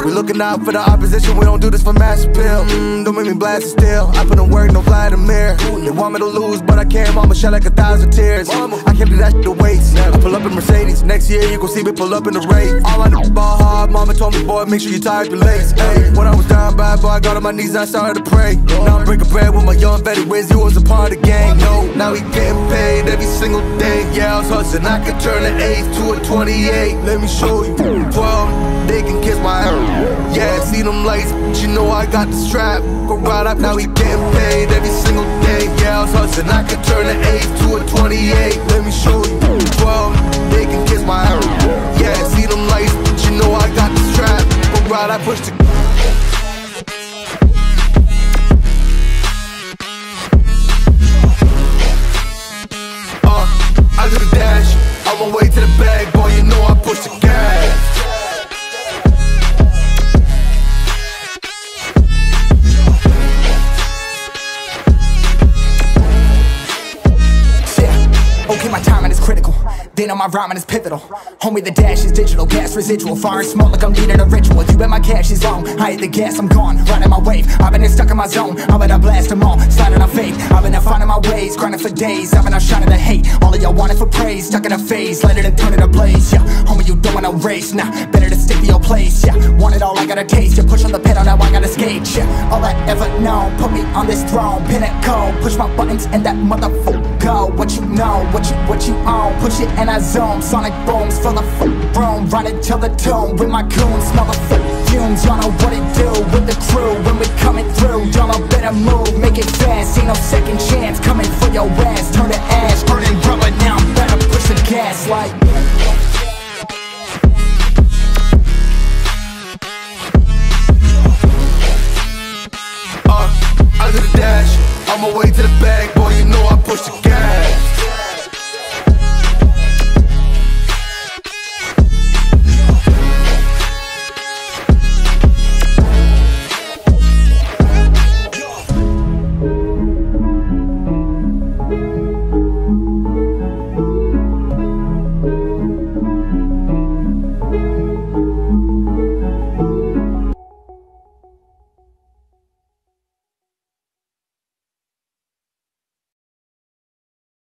We looking out for the opposition, we don't do this for mass appeal. Don't make me blast it still. I put in work, no Vladimir. They want me to lose, but I can't. Mama shed like 1,000 tears. I can't do that shit to waste. I pull up in Mercedes. Next year you gon' see me pull up in the Wraith. All I know ball hard. Mama told me, boy, make sure you tie up your legs. Hey, when I was down bad, boy, I got on my knees and I started to pray. Now I'm breaking bread with my young Betty Wiz. You was a part of the gang. No, now he getting paid every single day. Yeah, I was hustling. I could turn an 8 to a 28. Let me show you. 12, they can kiss my hair. Yeah, see them lights, but you know I got the strap. Go right up, now he getting paid every single day. Yeah, I was hustling. I could turn an 8 to a 28. Let me show you. 12, they can kiss my hair. Yeah, see them lights, but you know I got the strap. Go right, I push the. I do the dash, on my way to the bag, boy, you know I push the gas. Okay, my timing is critical. Then on my rhyming is pivotal. Homie, the dash is digital, gas residual. Fire and smoke like I'm leading a ritual. You bet my cash is long. I hit the gas, I'm gone. Riding my wave. I've been stuck in my zone. I'm gonna blast them all. Sliding on faith. I've been finding my ways. Grinding for days. I've been out shining the hate. All of y'all wanted for praise. Stuck in a phase. Let it turn it a blaze. Yeah, homie, you don't wanna race. Nah, better to stick to your place. Yeah, want it all, I gotta taste. You push on the pedal, now I gotta skate. Yeah, all I ever known. Put me on this throne. Pinnacle. Push my buttons and that motherfucker go. What you know, what you own. Push it and I zone. Sonic booms full of room. Run it till the tomb with my goons. Smell the fumes, y'all know what it do with the crew when we